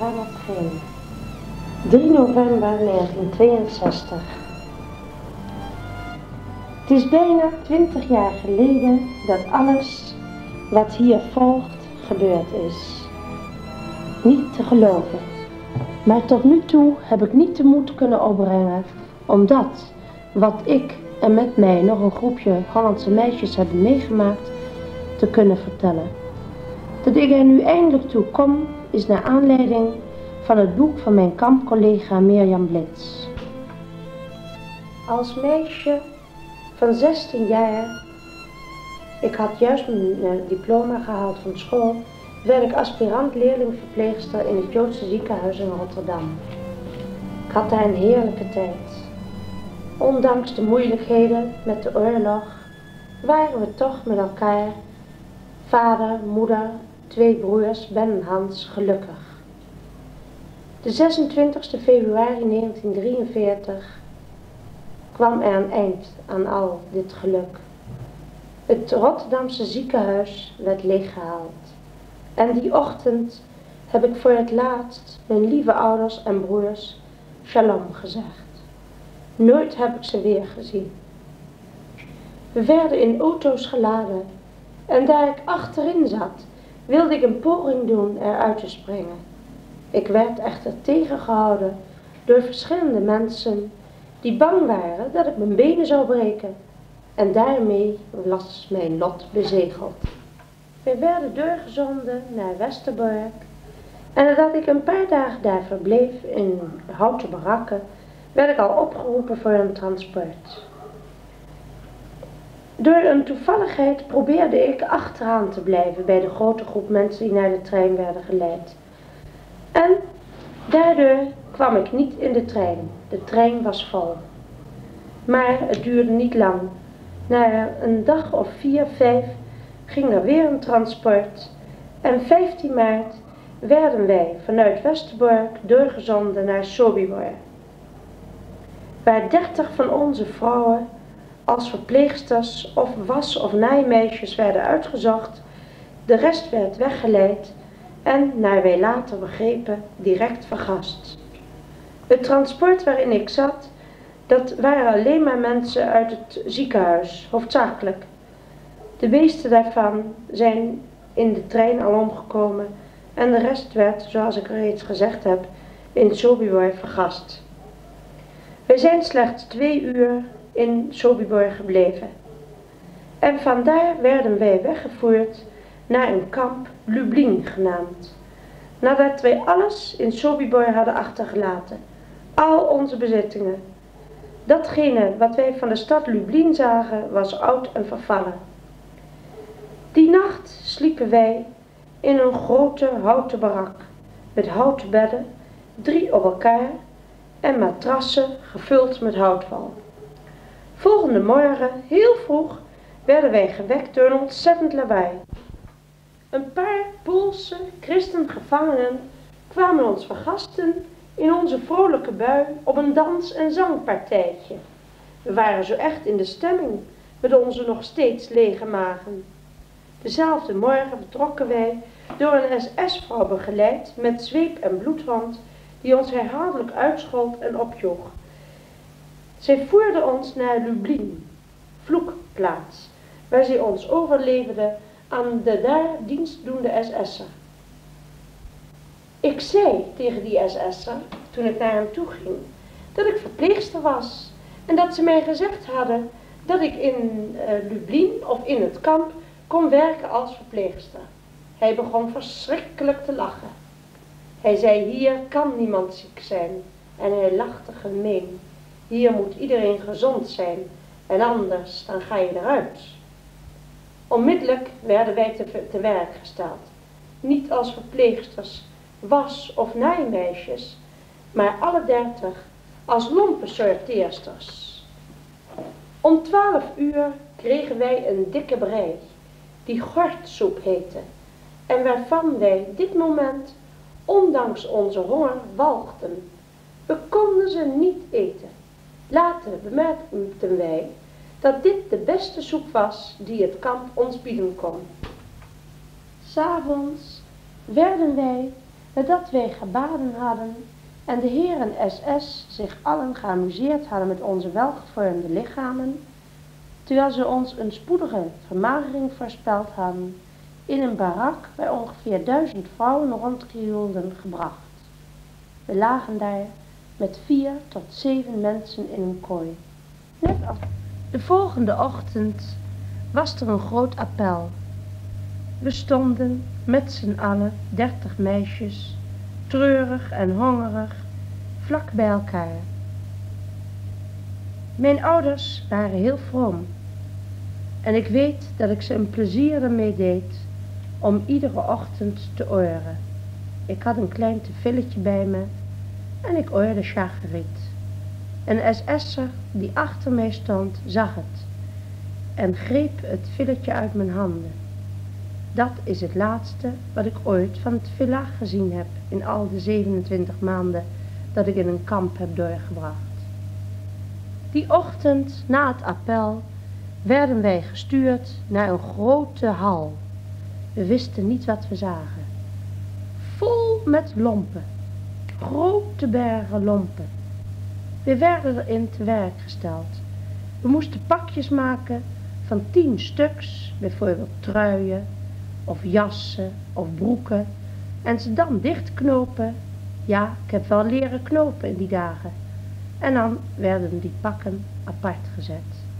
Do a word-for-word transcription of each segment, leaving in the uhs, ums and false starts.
vanaf begin. drie november negentienhonderdtweeënzestig. Het is bijna twintig jaar geleden dat alles wat hier volgt gebeurd is. Niet te geloven, maar tot nu toe heb ik niet de moed kunnen opbrengen om dat wat ik en met mij nog een groepje Hollandse meisjes hebben meegemaakt te kunnen vertellen. Dat ik er nu eindelijk toe kom is naar aanleiding van het boek van mijn kampcollega Mirjam Blitz. Als meisje van zestien jaar, ik had juist mijn uh, diploma gehaald van school, werd ik aspirant leerlingverpleegster in het Joodse ziekenhuis in Rotterdam. Ik had daar een heerlijke tijd. Ondanks de moeilijkheden met de oorlog waren we toch met elkaar, vader, moeder, twee broers, Ben en Hans, gelukkig. De zesentwintigste februari negentienhonderddrieënveertig kwam er een eind aan al dit geluk. Het Rotterdamse ziekenhuis werd leeggehaald. En die ochtend heb ik voor het laatst mijn lieve ouders en broers shalom gezegd. Nooit heb ik ze weer gezien. We werden in auto's geladen en daar ik achterin zat, wilde ik een poging doen eruit te springen. Ik werd echter tegengehouden door verschillende mensen die bang waren dat ik mijn benen zou breken. En daarmee was mijn lot bezegeld. Wij werden doorgezonden naar Westerbork en nadat ik een paar dagen daar verbleef in houten barakken, werd ik al opgeroepen voor een transport. Door een toevalligheid probeerde ik achteraan te blijven bij de grote groep mensen die naar de trein werden geleid. En daardoor kwam ik niet in de trein. De trein was vol. Maar het duurde niet lang. Na een dag of vier, vijf ging er weer een transport en vijftien maart werden wij vanuit Westerbork doorgezonden naar Sobibor, waar dertig van onze vrouwen als verpleegsters of was- of naaimeisjes werden uitgezocht. De rest werd weggeleid en, naar wij later begrepen, direct vergast. Het transport waarin ik zat, dat waren alleen maar mensen uit het ziekenhuis, hoofdzakelijk. De meeste daarvan zijn in de trein al omgekomen en de rest werd, zoals ik reeds gezegd heb, in Sobibor vergast. Wij zijn slechts twee uur in Sobibor gebleven. En vandaar werden wij weggevoerd naar een kamp Lublin genaamd. Nadat wij alles in Sobibor hadden achtergelaten, al onze bezittingen. Datgene wat wij van de stad Lublin zagen was oud en vervallen. Die nacht sliepen wij in een grote houten barak met houten bedden, drie op elkaar en matrassen gevuld met houtwal. Volgende morgen, heel vroeg, werden wij gewekt door een ontzettend lawaai. Een paar Poolse christengevangenen kwamen ons vergasten in onze vrolijke bui op een dans- en zangpartijtje. We waren zo echt in de stemming met onze nog steeds lege magen. Dezelfde morgen vertrokken wij door een S S-vrouw begeleid met zweep en bloedhond die ons herhaaldelijk uitschold en opjoeg. Zij voerde ons naar Lublin, vloekplaats, waar zij ons overleverde aan de daar dienstdoende S S'er. Ik zei tegen die S S'er, toen ik naar hem toe ging, dat ik verpleegster was en dat ze mij gezegd hadden dat ik in uh, Lublin of in het kamp kon werken als verpleegster. Hij begon verschrikkelijk te lachen. Hij zei, hier kan niemand ziek zijn. En hij lachte gemeen. Hier moet iedereen gezond zijn en anders dan ga je eruit. Onmiddellijk werden wij te, te werk gesteld. Niet als verpleegsters, was- of naaimeisjes, maar alle dertig als lompensorteersters. Om twaalf uur kregen wij een dikke brei, die gortsoep heette, en waarvan wij dit moment, ondanks onze honger, walgden. We konden ze niet eten. Later bemerkten wij dat dit de beste soep was die het kamp ons bieden kon. 'S Avonds werden wij Nadat wij gebaden hadden en de heren S S zich allen geamuseerd hadden met onze welgevormde lichamen, terwijl ze ons een spoedige vermagering voorspeld hadden, in een barak waar ongeveer duizend vrouwen rondkrioelden gebracht. We lagen daar met vier tot zeven mensen in een kooi. Net als de volgende ochtend was er een groot appel. We stonden met z'n allen, dertig meisjes, treurig en hongerig, vlak bij elkaar. Mijn ouders waren heel vroom en ik weet dat ik ze een plezier ermee deed om iedere ochtend te oren. Ik had een klein tefilletje bij me en ik oorde Shachariet. Een S S'er die achter mij stond zag het en greep het filletje uit mijn handen. Dat is het laatste wat ik ooit van het villa gezien heb in al de zevenentwintig maanden dat ik in een kamp heb doorgebracht. Die ochtend na het appel werden wij gestuurd naar een grote hal. We wisten niet wat we zagen. Vol met lompen. Grote bergen lompen. We werden erin te werk gesteld. We moesten pakjes maken van tien stuks, bijvoorbeeld truien of jassen of broeken, en ze dan dichtknopen. Ja, ik heb wel leren knopen in die dagen. En dan werden die pakken apart gezet.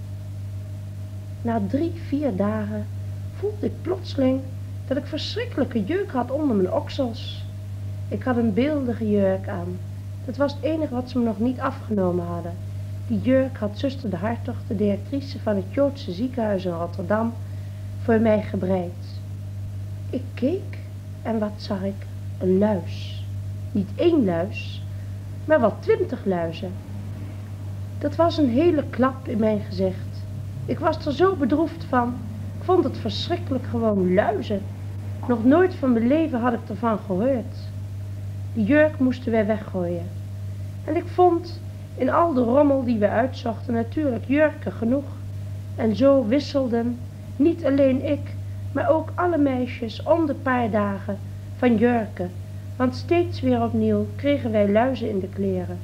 Na drie, vier dagen voelde ik plotseling dat ik verschrikkelijke jeuk had onder mijn oksels. Ik had een beeldige jurk aan. Dat was het enige wat ze me nog niet afgenomen hadden. Die jurk had zuster de Hartog, de directrice van het Joodse ziekenhuis in Rotterdam, voor mij gebreid. Ik keek en wat zag ik? Een luis. Niet één luis, maar wel twintig luizen. Dat was een hele klap in mijn gezicht. Ik was er zo bedroefd van. Ik vond het verschrikkelijk, gewoon luizen. Nog nooit van mijn leven had ik ervan gehoord. Die jurk moesten wij weggooien. En ik vond in al de rommel die we uitzochten natuurlijk jurken genoeg. En zo wisselden niet alleen ik, maar ook alle meisjes om de paar dagen van jurken. Want steeds weer opnieuw kregen wij luizen in de kleren.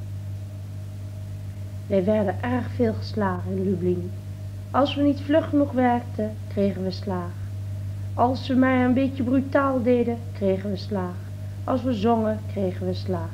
Wij werden erg veel geslagen in Lublin. Als we niet vlug genoeg werkten, kregen we slaag. Als we maar een beetje brutaal deden, kregen we slaag. Als we zongen, kregen we slaag.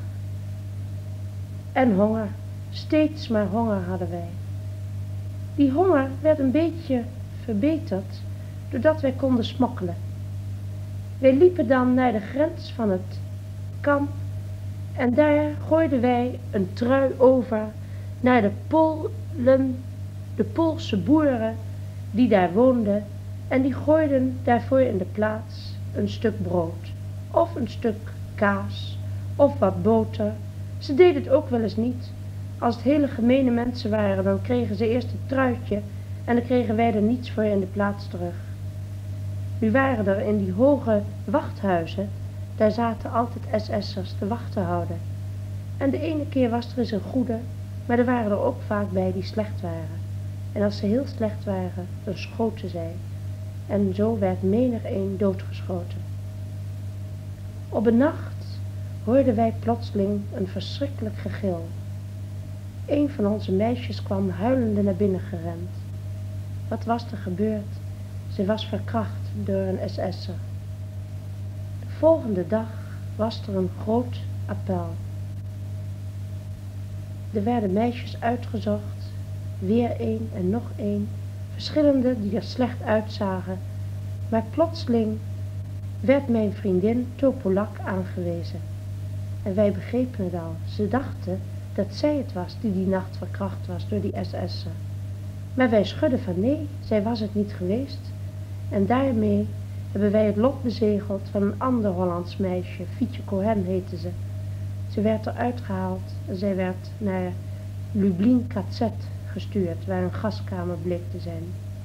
En honger. Steeds maar honger hadden wij. Die honger werd een beetje verbeterd doordat wij konden smokkelen. Wij liepen dan naar de grens van het kamp en daar gooiden wij een trui over naar de Polen, de Poolse boeren die daar woonden, en die gooiden daarvoor in de plaats een stuk brood of een stuk kaas of wat boter. Ze deden het ook wel eens niet. Als het hele gemene mensen waren, dan kregen ze eerst een truitje en dan kregen wij er niets voor in de plaats terug. Nu waren er in die hoge wachthuizen, daar zaten altijd S S'ers te wacht te houden. En de ene keer was er eens een goede, maar er waren er ook vaak bij die slecht waren. En als ze heel slecht waren, dan schoten zij. En zo werd menig een doodgeschoten. Op een nacht hoorden wij plotseling een verschrikkelijk gegil. Een van onze meisjes kwam huilende naar binnen gerend. Wat was er gebeurd? Ze was verkracht door een S S'er. De volgende dag was er een groot appel. Er werden meisjes uitgezocht, weer één en nog één, verschillende die er slecht uitzagen, maar plotseling werd mijn vriendin Topolak aangewezen. En wij begrepen het al. Ze dachten dat zij het was die die nacht verkracht was door die S S'er. Maar wij schudden van nee, zij was het niet geweest. En daarmee hebben wij het lot bezegeld van een ander Hollands meisje, Fietje Cohen heette ze. Ze werd eruit gehaald en zij werd naar Lublin K Z gestuurd, waar een gaskamer bleek te zijn.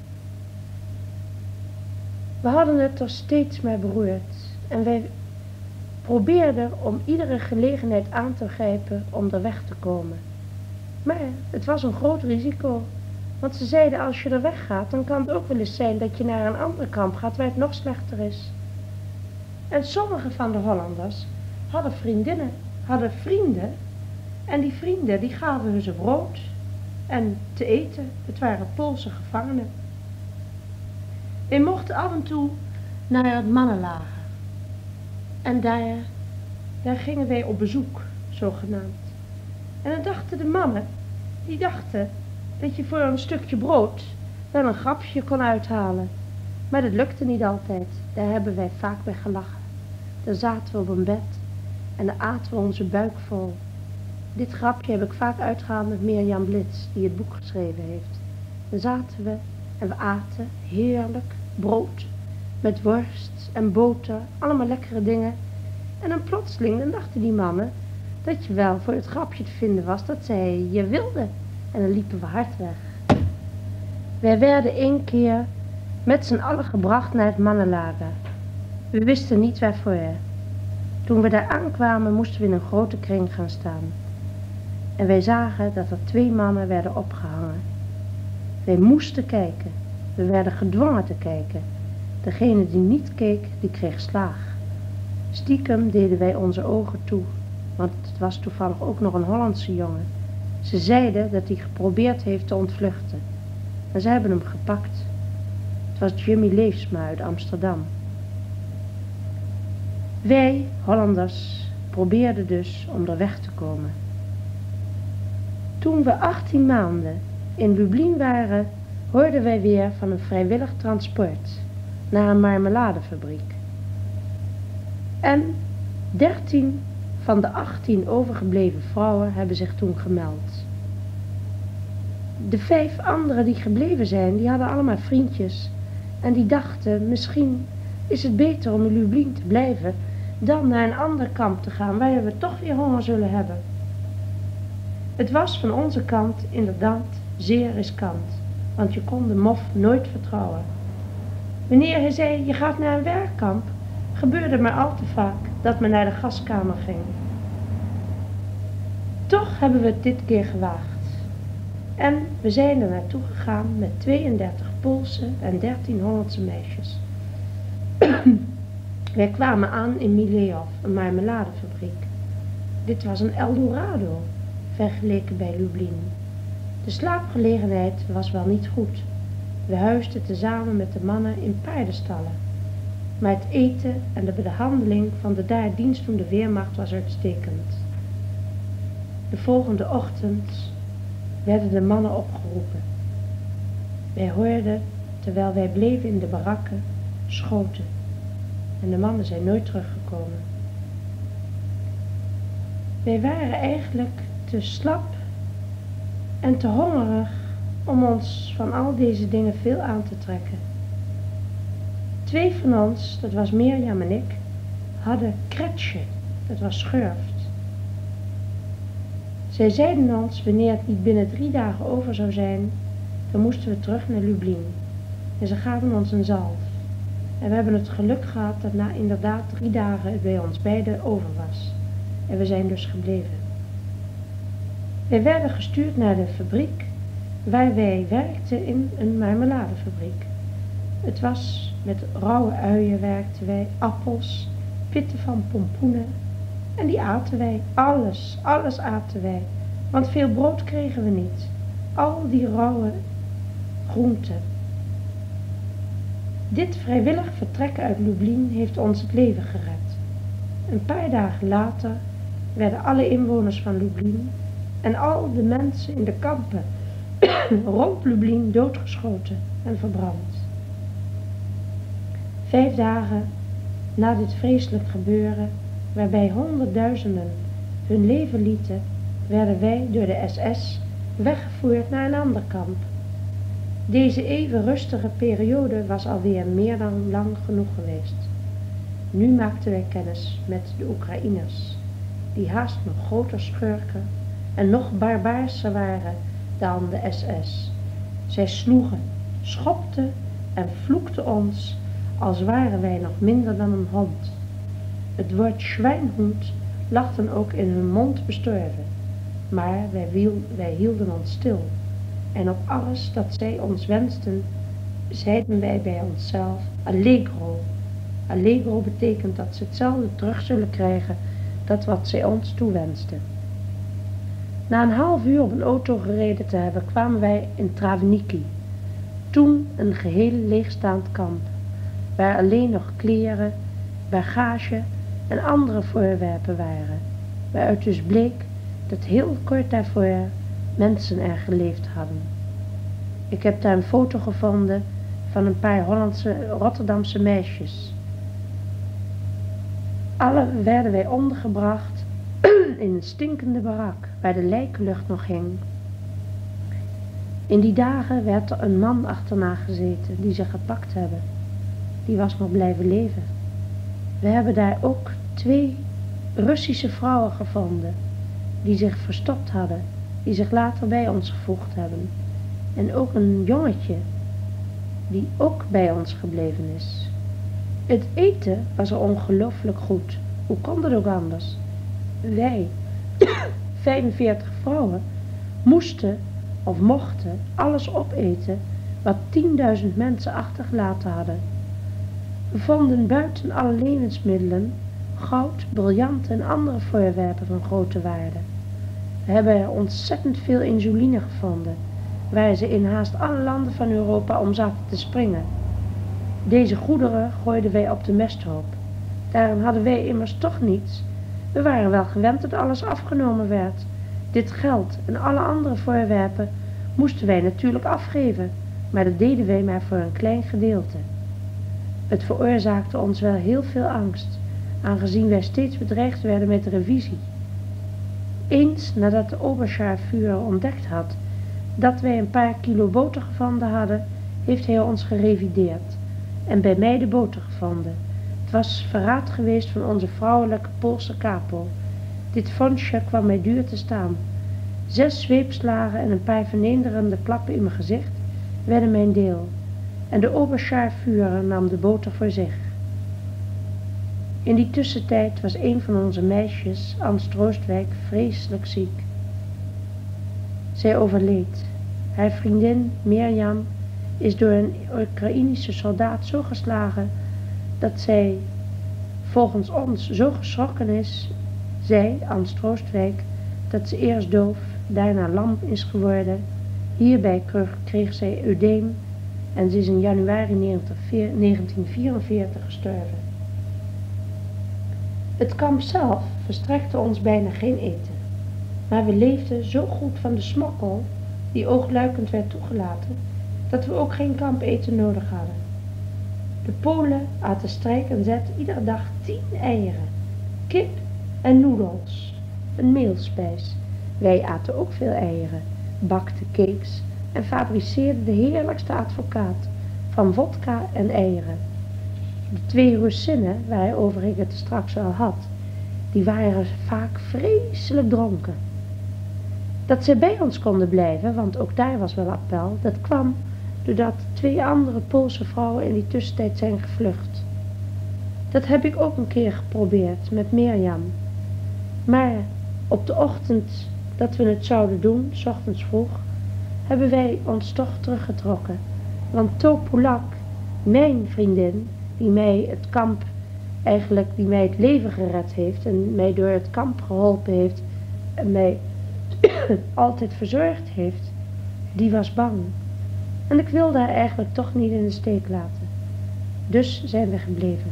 We hadden het er steeds maar beroerd en wij probeerden om iedere gelegenheid aan te grijpen om er weg te komen. Maar het was een groot risico, want ze zeiden als je er weggaat, dan kan het ook wel eens zijn dat je naar een ander kamp gaat waar het nog slechter is. En sommige van de Hollanders hadden vriendinnen, hadden vrienden. En die vrienden die gaven hun ze brood en te eten. Het waren Poolse gevangenen. Wij mochten af en toe naar het mannenlager. En daar, daar gingen wij op bezoek, zogenaamd. En dan dachten de mannen, die dachten dat je voor een stukje brood wel een grapje kon uithalen. Maar dat lukte niet altijd. Daar hebben wij vaak bij gelachen. Dan zaten we op een bed en dan aten we onze buik vol. Dit grapje heb ik vaak uitgehaald met Mirjam Blitz, die het boek geschreven heeft. Dan zaten we en we aten heerlijk brood met worst en boter, allemaal lekkere dingen. En dan plotseling, dan dachten die mannen dat je wel voor het grapje te vinden was dat zij je wilden. En dan liepen we hard weg. Wij werden één keer met z'n allen gebracht naar het mannenlager. We wisten niet waarvoor. Toen we daar aankwamen moesten we in een grote kring gaan staan. En wij zagen dat er twee mannen werden opgehangen. Wij moesten kijken. We werden gedwongen te kijken. Degene die niet keek, die kreeg slaag. Stiekem deden wij onze ogen toe, want het was toevallig ook nog een Hollandse jongen. Ze zeiden dat hij geprobeerd heeft te ontvluchten. En ze hebben hem gepakt. Het was Jimmy Leefsma uit Amsterdam. Wij, Hollanders, probeerden dus om er weg te komen. Toen we achttien maanden in Lublin waren, hoorden wij weer van een vrijwillig transport naar een marmeladefabriek. En dertien van de achttien overgebleven vrouwen hebben zich toen gemeld. De vijf anderen die gebleven zijn, die hadden allemaal vriendjes. En die dachten, misschien is het beter om in Lublin te blijven dan naar een ander kamp te gaan waar we toch weer honger zullen hebben. Het was van onze kant inderdaad zeer riskant, want je kon de mof nooit vertrouwen. Wanneer hij zei, je gaat naar een werkkamp, gebeurde maar al te vaak dat men naar de gaskamer ging. Toch hebben we het dit keer gewaagd. En we zijn er naartoe gegaan met tweeëndertig Poolse en dertien Hollandse meisjes. Wij kwamen aan in Milejov, een marmeladefabriek. Dit was een Eldorado, vergeleken bij Lublin. De slaapgelegenheid was wel niet goed. We huisden tezamen met de mannen in paardenstallen. Maar het eten en de behandeling van de daar dienstdoende Wehrmacht was uitstekend. De volgende ochtend werden de mannen opgeroepen. Wij hoorden, terwijl wij bleven in de barakken, schoten. En de mannen zijn nooit teruggekomen. Wij waren eigenlijk te slap en te hongerig om ons van al deze dingen veel aan te trekken. Twee van ons, dat was Mirjam en ik, hadden kretsje, dat was schurft. Zij zeiden ons, wanneer het niet binnen drie dagen over zou zijn, dan moesten we terug naar Lublin. En ze gaven ons een zalf. En we hebben het geluk gehad dat na inderdaad drie dagen het bij ons beiden over was. En we zijn dus gebleven. Wij werden gestuurd naar de fabriek waar wij werkten in een marmeladefabriek. Het was met rauwe uien werkten wij, appels, pitten van pompoenen. En die aten wij, alles, alles aten wij. Want veel brood kregen we niet. Al die rauwe groenten. Dit vrijwillig vertrek uit Lublin heeft ons het leven gered. Een paar dagen later werden alle inwoners van Lublin en al de mensen in de kampen rond Lublin doodgeschoten en verbrand. Vijf dagen na dit vreselijk gebeuren, waarbij honderdduizenden hun leven lieten, werden wij door de S S weggevoerd naar een ander kamp. Deze even rustige periode was alweer meer dan lang genoeg geweest. Nu maakten wij kennis met de Oekraïners, die haast nog groter schurken en nog barbaarser waren dan de S S. Zij sloegen, schopten en vloekten ons als waren wij nog minder dan een hond. Het woord Schweinhund lag dan ook in hun mond bestorven, maar wij, wiel, wij hielden ons stil. En op alles dat zij ons wensten, zeiden wij bij onszelf, allegro. Allegro betekent dat ze hetzelfde terug zullen krijgen dat wat zij ons toewenste. Na een half uur op een auto gereden te hebben, kwamen wij in Trawniki, toen een geheel leegstaand kamp, waar alleen nog kleren, bagage en andere voorwerpen waren, waaruit dus bleek dat heel kort daarvoor mensen er geleefd hadden. Ik heb daar een foto gevonden van een paar Hollandse, Rotterdamse meisjes. Alle werden wij ondergebracht in een stinkende barak, waar de lijkenlucht nog hing. In die dagen werd er een man achterna gezeten, die ze gepakt hebben. Die was nog blijven leven. We hebben daar ook twee Russische vrouwen gevonden, die zich verstopt hadden, die zich later bij ons gevoegd hebben. En ook een jongetje, die ook bij ons gebleven is. Het eten was er ongelooflijk goed. Hoe kon dat ook anders? Wij, vijfenveertig vrouwen, moesten of mochten alles opeten wat tienduizend mensen achtergelaten hadden. We vonden buiten alle levensmiddelen goud, briljanten en andere voorwerpen van grote waarde. We hebben er ontzettend veel insuline gevonden, waar ze in haast alle landen van Europa om zaten te springen. Deze goederen gooiden wij op de mesthoop. Daarin hadden wij immers toch niets. We waren wel gewend dat alles afgenomen werd. Dit geld en alle andere voorwerpen moesten wij natuurlijk afgeven, maar dat deden wij maar voor een klein gedeelte. Het veroorzaakte ons wel heel veel angst, aangezien wij steeds bedreigd werden met revisie. Eens nadat de Oberscharführer ontdekt had dat wij een paar kilo boter gevonden hadden, heeft hij ons gerevideerd en bij mij de boter gevonden. Het was verraad geweest van onze vrouwelijke Poolse capo. Dit fondsje kwam mij duur te staan. Zes zweepslagen en een paar vernederende klappen in mijn gezicht werden mijn deel. En de Oberscharführer nam de boter voor zich. In die tussentijd was een van onze meisjes, Ans Troostwijk, vreselijk ziek. Zij overleed. Haar vriendin, Mirjam, is door een Oekraïnische soldaat zo geslagen dat zij volgens ons zo geschrokken is, zij, Ans Troostwijk, dat ze eerst doof, daarna lam is geworden. Hierbij kreeg zij eudeem en ze is in januari negentien vierenveertig gestorven. Het kamp zelf verstrekte ons bijna geen eten, maar we leefden zo goed van de smokkel, die oogluikend werd toegelaten, dat we ook geen kampeten nodig hadden. De Polen aten strijk en zet iedere dag tien eieren, kip en noedels, een meelspijs. Wij aten ook veel eieren, bakten cakes en fabriceerden de heerlijkste advocaat van vodka en eieren. De twee Russinnen, waarover ik het straks al had, die waren vaak vreselijk dronken. Dat zij bij ons konden blijven, want ook daar was wel appel, dat kwam doordat twee andere Poolse vrouwen in die tussentijd zijn gevlucht. Dat heb ik ook een keer geprobeerd met Mirjam. Maar op de ochtend dat we het zouden doen, 's ochtends vroeg, hebben wij ons toch teruggetrokken. Want Topolak, mijn vriendin, die mij het kamp, eigenlijk die mij het leven gered heeft en mij door het kamp geholpen heeft en mij altijd verzorgd heeft, die was bang. En ik wilde haar eigenlijk toch niet in de steek laten. Dus zijn we gebleven.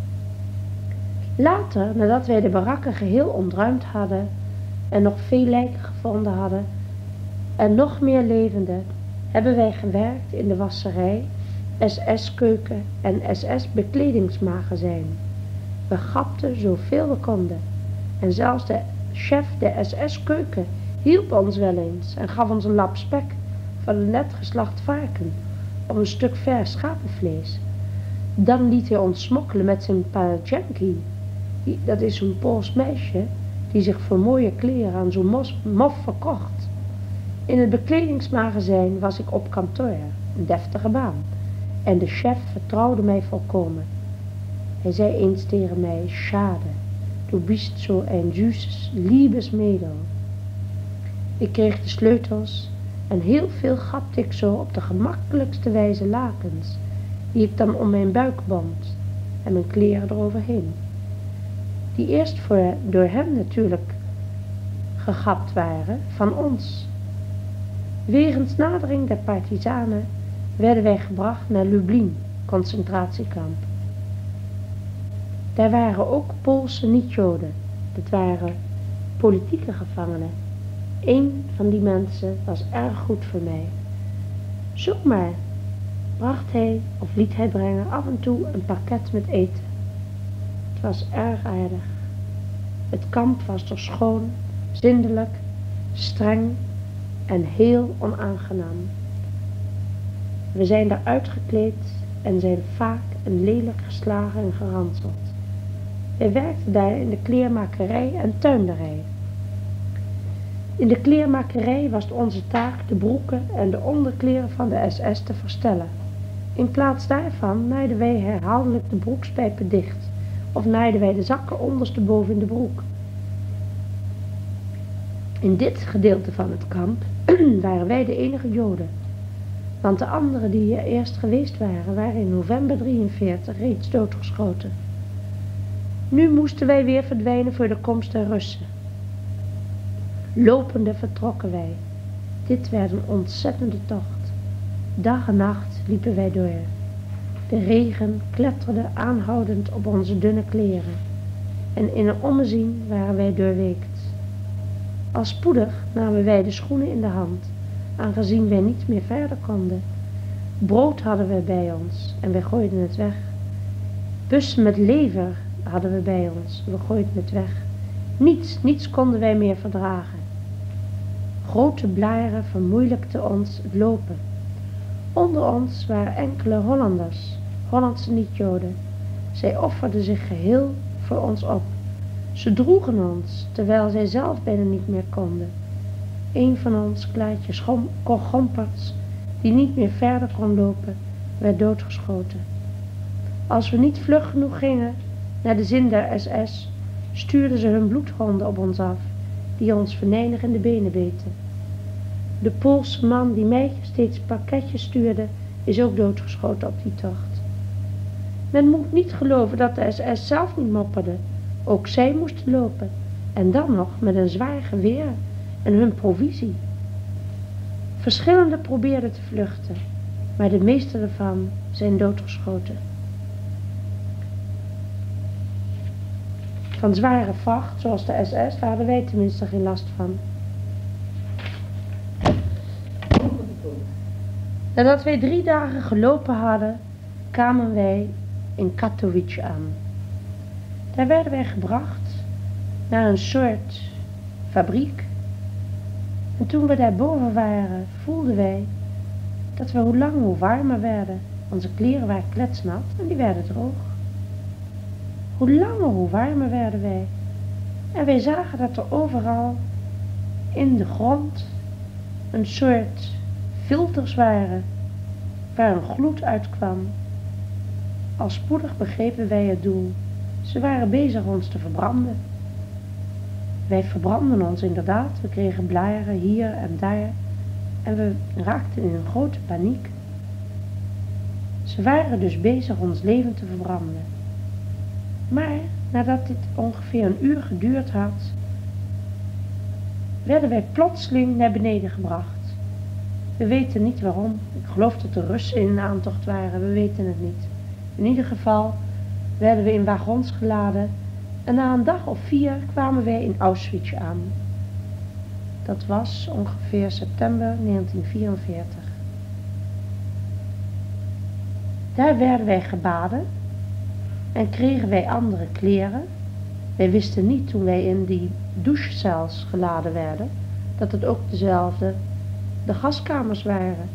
Later, nadat wij de barakken geheel ontruimd hadden en nog veel lijken gevonden hadden en nog meer levenden, hebben wij gewerkt in de wasserij, S S-keuken en S S-bekledingsmagazijn. We gapten zoveel we konden. En zelfs de chef de S S-keuken hielp ons wel eens en gaf ons een lap spek van een net geslacht varken of een stuk vers schapenvlees. Dan liet hij ons smokkelen met zijn Palajenki. Dat is zo'n Pools meisje die zich voor mooie kleren aan zo'n mof verkocht. In het bekledingsmagazijn was ik op kantoor, een deftige baan. En de chef vertrouwde mij volkomen. Hij zei eens tegen mij, schade, du bist so ein süßes, liebes Mädel. Ik kreeg de sleutels en heel veel gapte ik zo op de gemakkelijkste wijze lakens, die ik dan om mijn buik bond en mijn kleren eroverheen. die eerst voor, door hem natuurlijk gegapt waren, van ons. Wegens nadering der partizanen werden wij gebracht naar Lublin, concentratiekamp. Daar waren ook Poolse niet-Joden, dat waren politieke gevangenen. Eén van die mensen was erg goed voor mij. Zomaar bracht hij of liet hij brengen af en toe een pakket met eten. Het was erg aardig. Het kamp was toch schoon, zindelijk, streng en heel onaangenaam. We zijn daar uitgekleed en zijn vaak en lelijk geslagen en geranseld. Wij werkten daar in de kleermakerij en tuinderij. In de kleermakerij was het onze taak de broeken en de onderkleren van de S S te verstellen. In plaats daarvan naaiden wij herhaaldelijk de broekspijpen dicht of naaiden wij de zakken ondersteboven in de broek. In dit gedeelte van het kamp waren wij de enige Joden, want de anderen die hier eerst geweest waren, waren in november drieënveertig reeds doodgeschoten. Nu moesten wij weer verdwijnen voor de komst der Russen. Lopende vertrokken wij. Dit werd een ontzettende tocht. Dag en nacht liepen wij door. De regen kletterde aanhoudend op onze dunne kleren. En in een ommezien waren wij doorweekt. Al spoedig namen wij de schoenen in de hand, aangezien wij niet meer verder konden. Brood hadden we bij ons en wij gooiden het weg. Bussen met lever hadden we bij ons, we gooiden het weg. Niets, niets konden wij meer verdragen. Grote blaren vermoeilijkten ons het lopen. Onder ons waren enkele Hollanders, Hollandse niet-Joden. Zij offerden zich geheel voor ons op. Ze droegen ons, terwijl zij zelf bijna niet meer konden. Een van ons, Klaartje Gomperts, die niet meer verder kon lopen, werd doodgeschoten. Als we niet vlug genoeg gingen naar de zin der S S, stuurden ze hun bloedhonden op ons af, die ons venijnig in de benen beten. De Poolse man die mij steeds pakketjes stuurde, is ook doodgeschoten op die tocht. Men moet niet geloven dat de S S zelf niet mopperde. Ook zij moesten lopen, en dan nog met een zwaar geweer en hun provisie. Verschillende probeerden te vluchten, maar de meeste ervan zijn doodgeschoten. Van zware vracht, zoals de S S, daar hadden wij tenminste geen last van. Nadat wij drie dagen gelopen hadden, kwamen wij in Katowice aan. Daar werden wij gebracht naar een soort fabriek. En toen we daarboven waren, voelden wij dat we hoe langer hoe warmer werden. Onze kleren waren kletsnat en die werden droog. Hoe langer hoe warmer werden wij. En wij zagen dat er overal in de grond een soort filters waren waar een gloed uitkwam. Al spoedig begrepen wij het doel. Ze waren bezig ons te verbranden. Wij verbrandden ons inderdaad. We kregen blaren hier en daar. En we raakten in een grote paniek. Ze waren dus bezig ons leven te verbranden. Maar nadat dit ongeveer een uur geduurd had, werden wij plotseling naar beneden gebracht. We weten niet waarom. Ik geloof dat de Russen in aantocht waren. We weten het niet. In ieder geval werden we in wagons geladen en na een dag of vier kwamen wij in Auschwitz aan. Dat was ongeveer september negentien vierenveertig. Daar werden wij gebaden en kregen wij andere kleren. Wij wisten niet toen wij in die douchecels geladen werden, dat het ook dezelfde de gaskamers waren.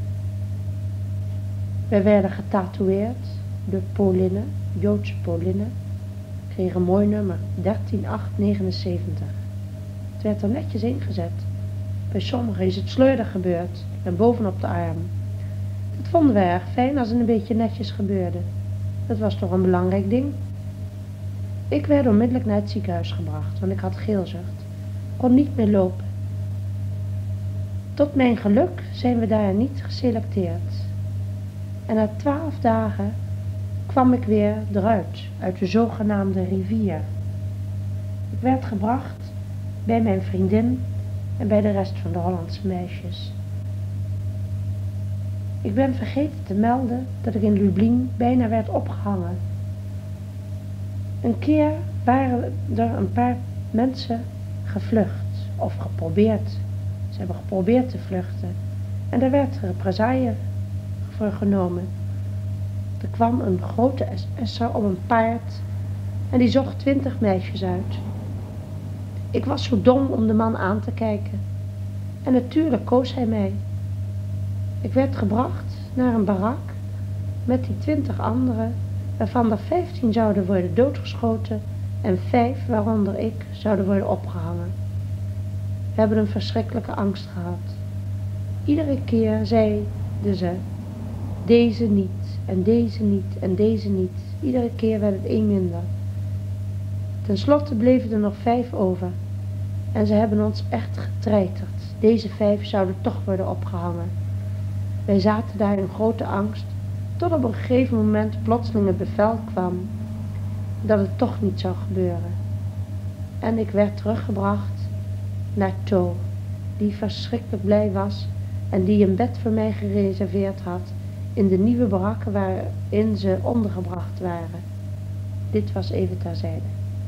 Wij werden getatoeëerd door Polinnen, Joodse Polinnen, kregen een mooi nummer, dertien acht negenenzeventig. Het werd er netjes ingezet. Bij sommigen is het sleurig gebeurd en bovenop de arm. Dat vonden wij erg fijn als het een beetje netjes gebeurde. Dat was toch een belangrijk ding. Ik werd onmiddellijk naar het ziekenhuis gebracht, want ik had geelzucht. Kon niet meer lopen. Tot mijn geluk zijn we daar niet geselecteerd. En na twaalf dagen kwam ik weer eruit, uit de zogenaamde rivier. Ik werd gebracht bij mijn vriendin en bij de rest van de Hollandse meisjes. Ik ben vergeten te melden dat ik in Lublin bijna werd opgehangen. Een keer waren er een paar mensen gevlucht of geprobeerd. Ze hebben geprobeerd te vluchten en daar werd represaille voor genomen. Er kwam een grote S S'er op een paard en die zocht twintig meisjes uit. Ik was zo dom om de man aan te kijken en natuurlijk koos hij mij. Ik werd gebracht naar een barak met die twintig anderen, waarvan er vijftien zouden worden doodgeschoten en vijf, waaronder ik, zouden worden opgehangen. We hebben een verschrikkelijke angst gehad. Iedere keer zeiden ze, deze niet en deze niet en deze niet. Iedere keer werd het één minder. Ten slotte bleven er nog vijf over en ze hebben ons echt getreiterd. Deze vijf zouden toch worden opgehangen. Wij zaten daar in grote angst, tot op een gegeven moment plotseling het bevel kwam dat het toch niet zou gebeuren. En ik werd teruggebracht naar To, die verschrikkelijk blij was en die een bed voor mij gereserveerd had in de nieuwe barakken waarin ze ondergebracht waren. Dit was even terzijde.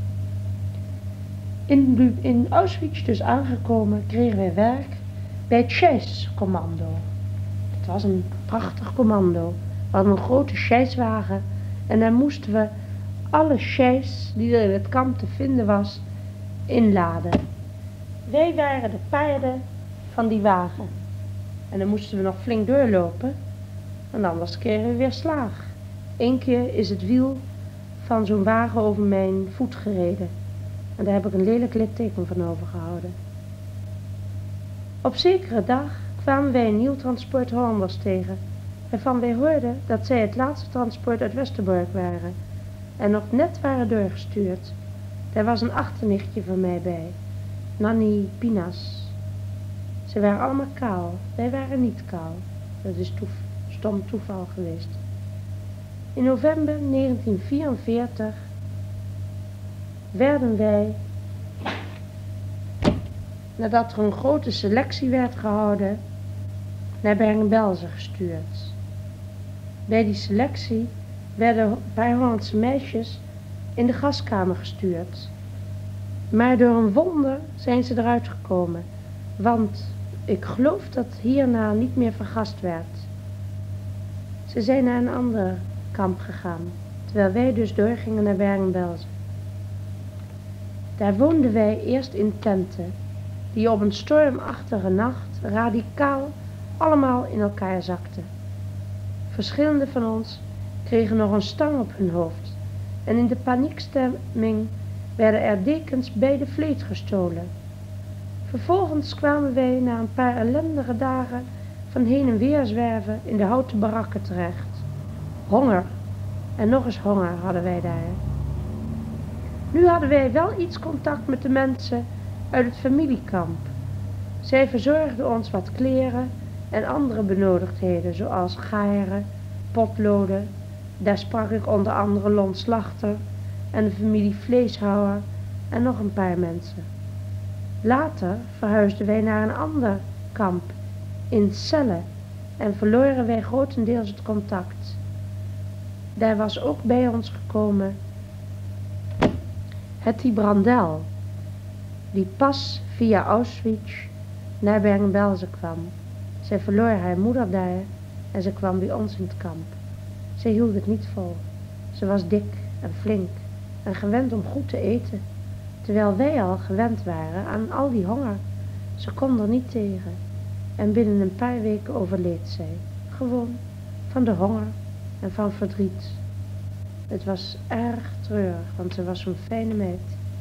In, in Auschwitz dus aangekomen kregen wij werk bij het Chaise-commando. Het was een prachtig commando. We hadden een grote chaiswagen en daar moesten we alle chais die er in het kamp te vinden was inladen. Wij waren de paarden van die wagen. En dan moesten we nog flink doorlopen, want anders kregen we weer slaag. Eén keer is het wiel van zo'n wagen over mijn voet gereden. En daar heb ik een lelijk litteken van overgehouden. Op zekere dag kwamen wij een nieuw transport Hollanders tegen, waarvan wij hoorden dat zij het laatste transport uit Westerbork waren en nog net waren doorgestuurd. Daar was een achternichtje van mij bij, Nanny Pinas. Ze waren allemaal kaal, wij waren niet kaal. Dat is toef, stom toeval geweest. In november negentien vierenveertig werden wij, nadat er een grote selectie werd gehouden, naar Bergen-Belsen gestuurd. Bij die selectie werden een paar Hollandse meisjes in de gaskamer gestuurd. Maar door een wonder zijn ze eruit gekomen, want ik geloof dat hierna niet meer vergast werd. Ze zijn naar een ander kamp gegaan, terwijl wij dus doorgingen naar Bergen-Belsen. Daar woonden wij eerst in tenten, die op een stormachtige nacht radicaal allemaal in elkaar zakten. Verschillende van ons kregen nog een stang op hun hoofd en in de paniekstemming werden er dekens bij de vleet gestolen. Vervolgens kwamen wij na een paar ellendige dagen van heen en weer zwerven in de houten barakken terecht. Honger en nog eens honger hadden wij daar. Nu hadden wij wel iets contact met de mensen uit het familiekamp. Zij verzorgden ons wat kleren en andere benodigdheden, zoals garen, potloden. Daar sprak ik onder andere Lon Slachter en de familie Vleeshouwer en nog een paar mensen. Later verhuisden wij naar een ander kamp in Celle en verloren wij grotendeels het contact. Daar was ook bij ons gekomen Hetty Brandel, die pas via Auschwitz naar Bergen-Belsen kwam. Zij verloor haar moeder daar en ze kwam bij ons in het kamp. Zij hield het niet vol. Ze was dik en flink en gewend om goed te eten, terwijl wij al gewend waren aan al die honger. Ze kon er niet tegen en binnen een paar weken overleed zij, gewoon van de honger en van verdriet. Het was erg treurig, want ze was zo'n fijne meid.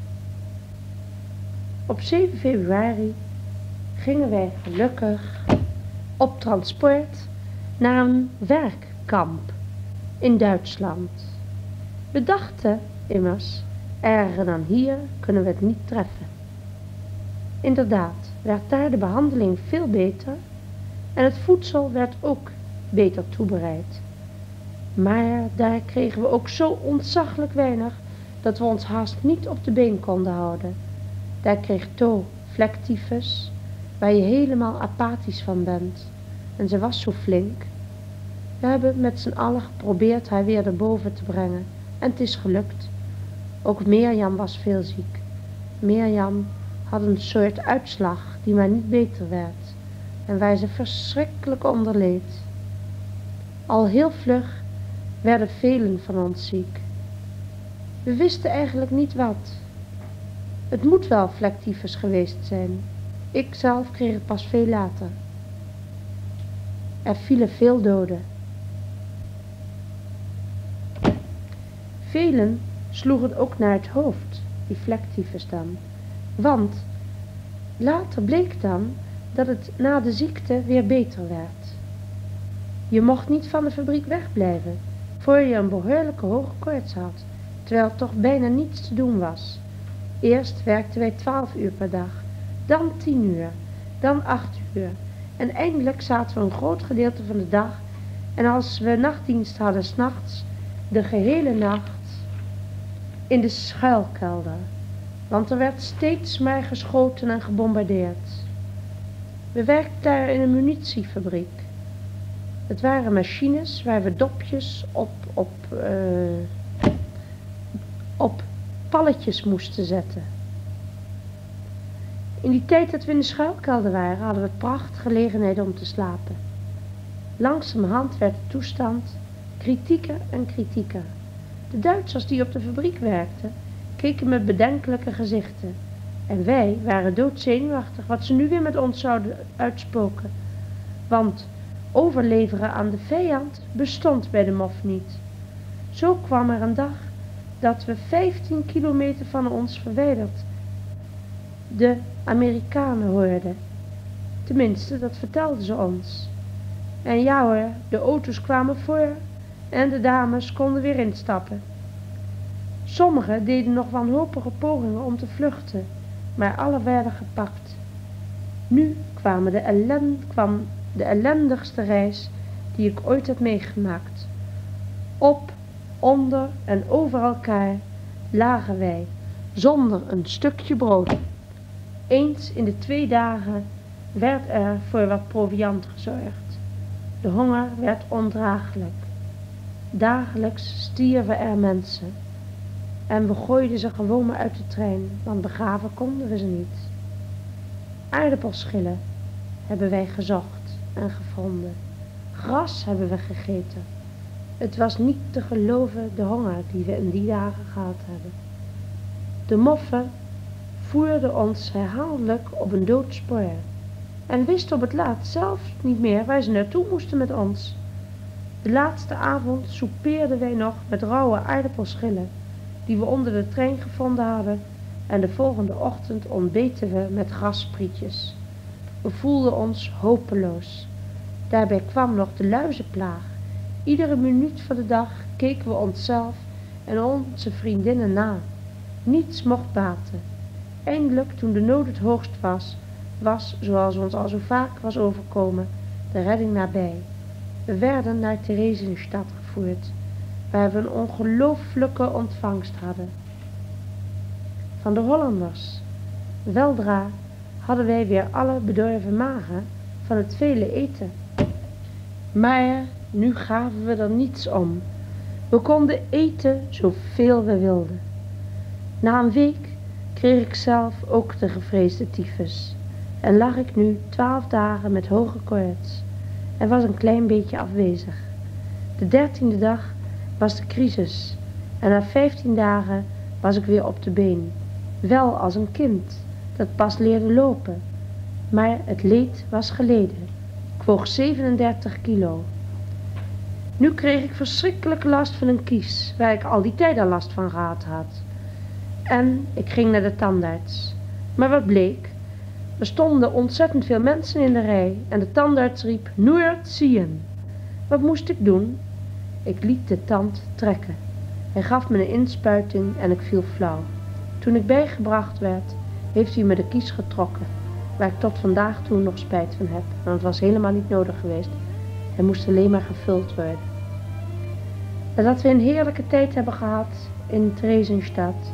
Op zeven februari gingen wij gelukkig op transport naar een werkkamp in Duitsland. We dachten immers, erger dan hier kunnen we het niet treffen. Inderdaad, werd daar de behandeling veel beter en het voedsel werd ook beter toebereid. Maar daar kregen we ook zo ontzaglijk weinig dat we ons haast niet op de been konden houden. Daar kreeg To vlektyfus, waar je helemaal apathisch van bent. En ze was zo flink. We hebben met z'n allen geprobeerd haar weer erboven te brengen. En het is gelukt. Ook Mirjam was veel ziek. Mirjam had een soort uitslag die maar niet beter werd. En waar ze verschrikkelijk onder leed. Al heel vlug werden velen van ons ziek. We wisten eigenlijk niet wat. Het moet wel vlektyfus geweest zijn. Ik zelf kreeg het pas veel later. Er vielen veel doden. Velen sloegen het ook naar het hoofd, die vlektyfus dan. Want later bleek dan dat het na de ziekte weer beter werd. Je mocht niet van de fabriek wegblijven, voor je een behoorlijke hoge koorts had, terwijl er toch bijna niets te doen was. Eerst werkten wij twaalf uur per dag, dan tien uur, dan acht uur. En eindelijk zaten we een groot gedeelte van de dag, en als we nachtdienst hadden 's nachts, de gehele nacht in de schuilkelder. Want er werd steeds maar geschoten en gebombardeerd. We werkten daar in een munitiefabriek. Het waren machines waar we dopjes op, op, uh, op palletjes moesten zetten. In die tijd dat we in de schuilkelder waren, hadden we prachtige gelegenheid om te slapen. Langzamerhand werd de toestand kritieker en kritieker. De Duitsers die op de fabriek werkten, keken met bedenkelijke gezichten. En wij waren doodzenuwachtig wat ze nu weer met ons zouden uitspoken. Want overleveren aan de vijand bestond bij de M O F niet. Zo kwam er een dag dat we vijftien kilometer van ons verwijderd de Amerikanen hoorden. Tenminste, dat vertelden ze ons. En ja hoor, de auto's kwamen voor en de dames konden weer instappen. Sommigen deden nog wanhopige pogingen om te vluchten, maar alle werden gepakt. Nu kwamen de ellen, kwam de ellendigste reis die ik ooit heb meegemaakt. Op, onder en over elkaar lagen wij, zonder een stukje brood. Eens in de twee dagen werd er voor wat proviand gezorgd. De honger werd ondraaglijk. Dagelijks stierven er mensen. En we gooiden ze gewoon maar uit de trein, want begraven konden we ze niet. Aardappelschillen hebben wij gezocht en gevonden. Gras hebben we gegeten. Het was niet te geloven de honger die we in die dagen gehad hebben. De moffen voerden ons herhaaldelijk op een doodspoor en wisten op het laatst zelf niet meer waar ze naartoe moesten met ons. De laatste avond soupeerden wij nog met rauwe aardappelschillen die we onder de trein gevonden hadden en de volgende ochtend ontbeten we met grassprietjes. We voelden ons hopeloos. Daarbij kwam nog de luizenplaag. Iedere minuut van de dag keken we onszelf en onze vriendinnen na. Niets mocht baten. Eindelijk, toen de nood het hoogst was, was, zoals ons al zo vaak was overkomen, de redding nabij. We werden naar Theresienstadt gevoerd, waar we een ongelooflijke ontvangst hadden. Van de Hollanders. Weldra hadden wij weer alle bedorven magen van het vele eten. Maar nu gaven we er niets om. We konden eten zoveel we wilden. Na een week kreeg ik zelf ook de gevreesde tyfus en lag ik nu twaalf dagen met hoge koorts en was een klein beetje afwezig. De dertiende dag was de crisis en na vijftien dagen was ik weer op de been, wel als een kind dat pas leerde lopen, maar het leed was geleden. Ik woog zevenendertig kilo. Nu kreeg ik verschrikkelijk last van een kies, waar ik al die tijd al last van gehad had. En ik ging naar de tandarts. Maar wat bleek? Er stonden ontzettend veel mensen in de rij en de tandarts riep, Noord zien. Wat moest ik doen? Ik liet de tand trekken. Hij gaf me een inspuiting en ik viel flauw. Toen ik bijgebracht werd, heeft hij me de kies getrokken, waar ik tot vandaag toe nog spijt van heb, want het was helemaal niet nodig geweest. Hij moest alleen maar gevuld worden. Nadat we een heerlijke tijd hebben gehad, in Theresienstadt.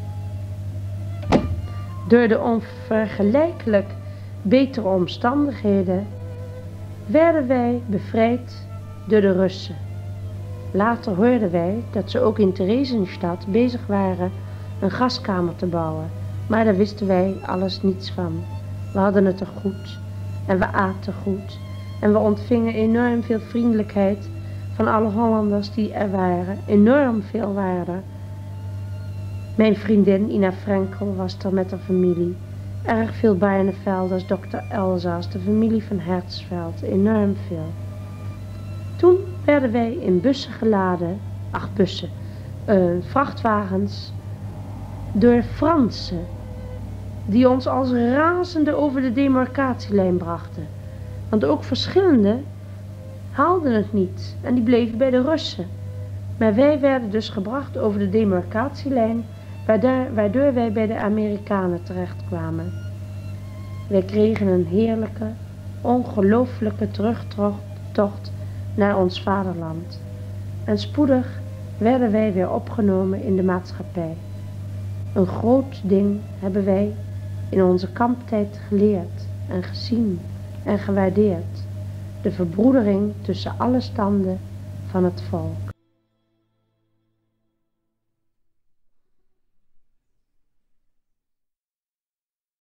Door de onvergelijkelijk betere omstandigheden werden wij bevrijd door de Russen. Later hoorden wij dat ze ook in Theresienstadt bezig waren een gaskamer te bouwen, maar daar wisten wij alles niets van. We hadden het er goed en we aten goed en we ontvingen enorm veel vriendelijkheid van alle Hollanders die er waren. Enorm veel waren er. Mijn vriendin Ina Frenkel was er met haar familie. Erg veel Barnevelders, dokter Elzas, de familie van Hertzfeld, enorm veel. Toen werden wij in bussen geladen, ach bussen, uh, vrachtwagens, door Fransen, die ons als razende over de demarcatielijn brachten. Want ook verschillende haalden het niet en die bleven bij de Russen. Maar wij werden dus gebracht over de demarcatielijn, waardoor, waardoor wij bij de Amerikanen terechtkwamen. Wij kregen een heerlijke, ongelooflijke terugtocht naar ons vaderland. En spoedig werden wij weer opgenomen in de maatschappij. Een groot ding hebben wij in onze kamptijd geleerd en gezien en gewaardeerd. De verbroedering tussen alle standen van het volk.